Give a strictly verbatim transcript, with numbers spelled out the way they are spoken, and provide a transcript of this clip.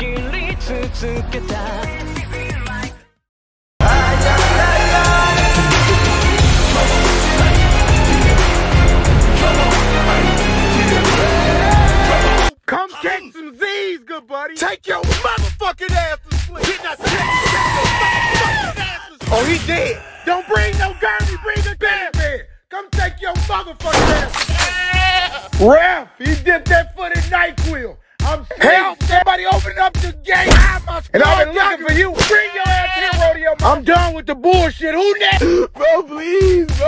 Come catch some Z's, good buddy. Take your motherfucking ass to sleep. Did not take your motherfucking ass to sleep. Oh, he dead. Don't bring no gurney, bring a damn bed. Come take your motherfucking ass to sleep. Ref, he dipped that foot in NyQuil. I'm help! Somebody open up the gate. And I've been looking for you. Bring your ass here, rodeo. I'm done with the bullshit. Who next? Bro, please, bro.